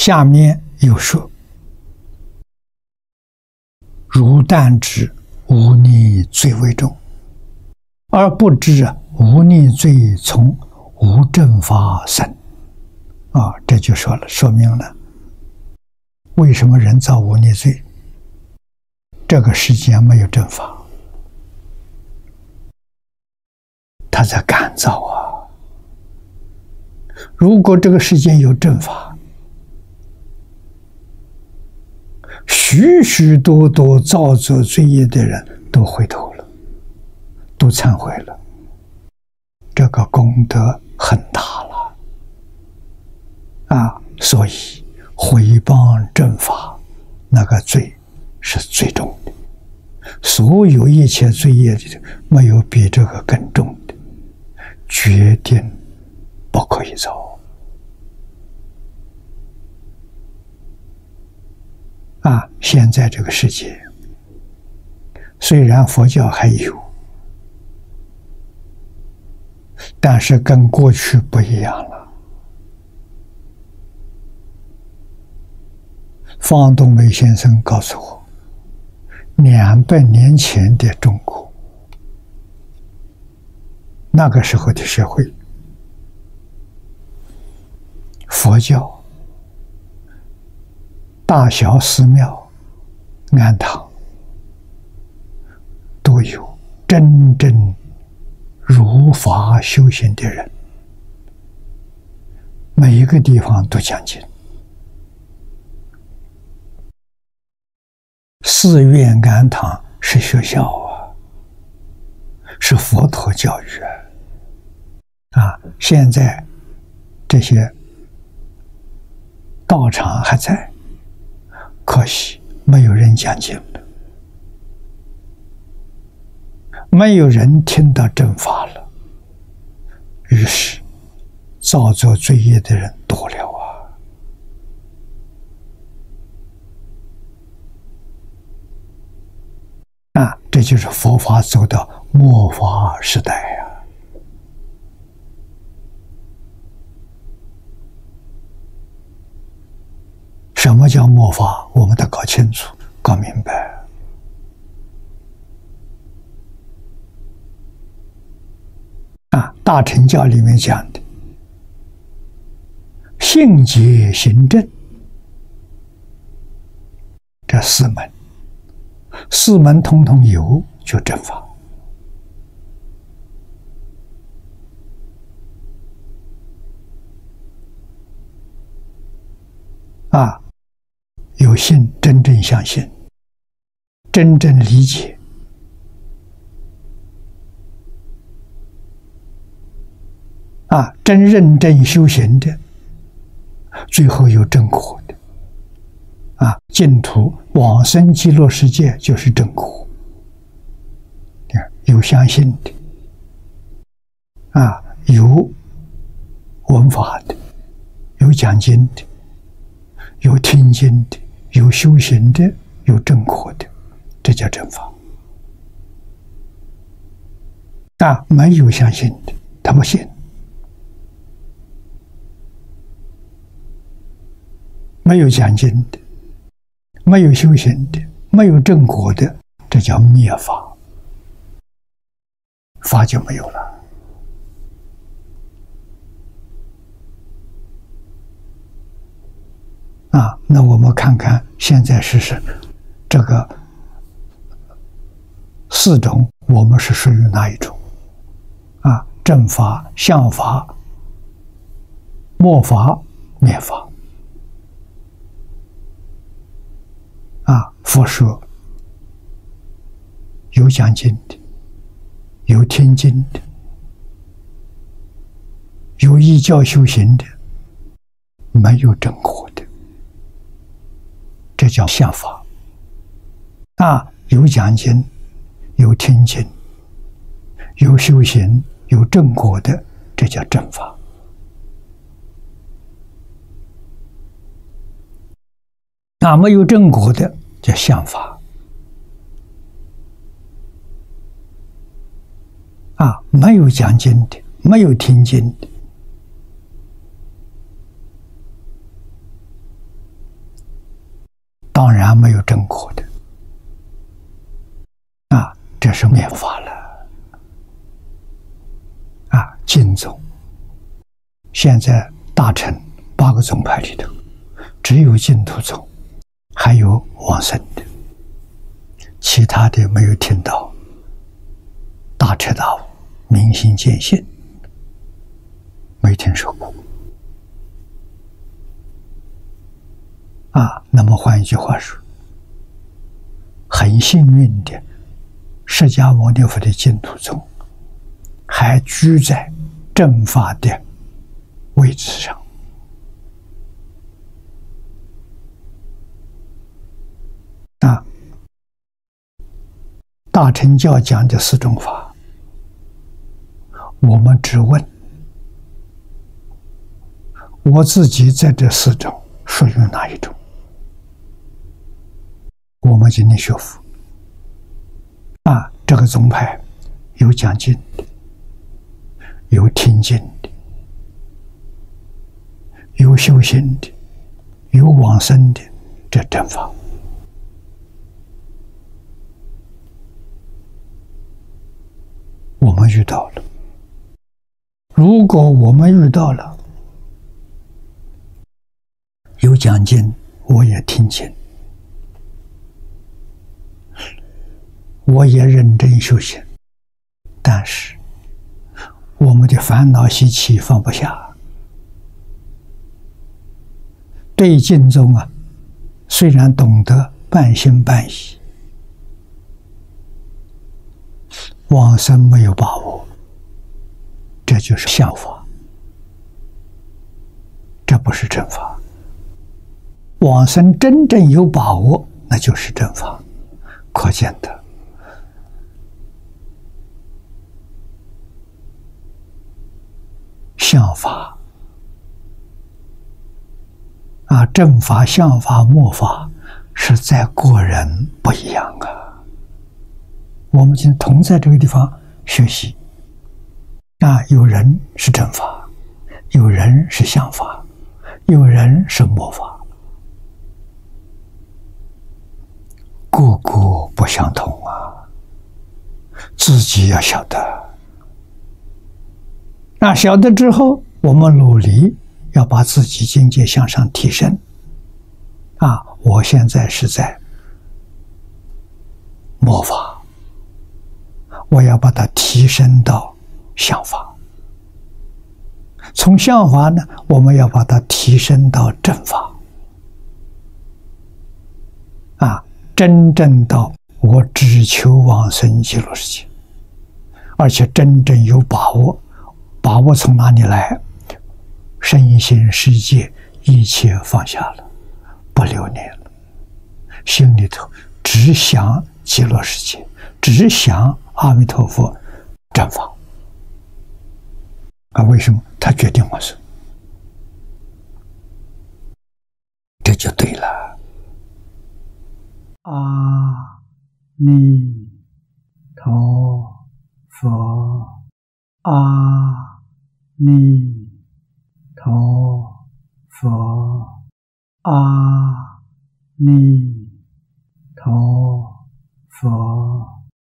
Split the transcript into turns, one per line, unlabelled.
下面又说：如但知无逆最为重，而不知无逆罪从无正法生。这就说明了为什么人造无逆罪。这个世间没有正法，他在干造啊。如果这个世间有正法，许许多多造作罪业的人都回头了，都忏悔了，这个功德很大了所以毁谤正法那个罪是最重的，所有一切罪业里没有比这个更重的，决定不可以造现在这个世界虽然佛教还有，但是跟过去不一样了。方东梅先生告诉我，200年前的中国，那个时候的社会，佛教大小寺庙、庵堂都有真正如法修行的人，每一个地方都讲经。寺院庵堂是学校是佛陀教育现在这些道场还在，可惜没有人讲经了，没有人听到正法了，于是造作罪业的人多了这就是佛法走到末法时代什么叫末法？我们得搞清楚、搞明白。大乘教里面讲的信解行证，这四门通通有，就正法。有信，真正相信，真正理解，真认真修行的，最后有正果的。净土往生极乐世界就是正果。有相信的，有闻法的，有讲经的，有听经的，有修行的，有正果的，这叫正法。没有相信的，他不信，没有讲经的，没有修行的，没有正果的，这叫灭法，法就没有了。那我们看看现在是这个4种，我们是属于哪一种？正法、相法、末法、灭法。佛说有讲经的，有听经的，有依教修行的，没有正果的，这叫相法。有讲经，有听经，有修行，有正果的，这叫正法。没有正果的叫相法。没有讲经的，没有听经的， 当然没有正果的啊，这是灭法了啊。净宗现在大乘8个宗派里头，只有净土宗还有往生的，其他的没有听到大彻大悟、明心见性，没听说过啊。那么换一句话说，很幸运的，释迦牟尼佛的净土宗还居在正法的位置上啊。大乘教讲的4种法，我们只问我自己在这4种属于哪一种。我们今天学佛啊，这个宗派有讲经的，有听经的，有修行的，有往生的，这正法。我们遇到了，如果我们遇到了有讲经，我也听经，我也认真修行，但是我们的烦恼习气放不下，对净宗啊，虽然懂得半信半疑，往生没有把握，这就是相法，这不是正法。往生真正有把握，那就是正法。可见的相法啊，正法、相法、末法是在个人不一样啊。我们今天同在这个地方学习啊，有人是正法，有人是相法，有人是末法，个个不相同啊，自己要晓得。那晓得之后，我们努力要把自己境界向上提升啊。我现在是在末法，我要把它提升到相法，从相法呢，我们要把它提升到正法啊，真正到我只求往生极乐世界，而且真正有把握。把握从哪里来？身心世界一切放下了，不留念了，心里头只想极乐世界，只想阿弥陀佛正法啊！为什么？他决定往生，这就对了。阿弥陀佛，阿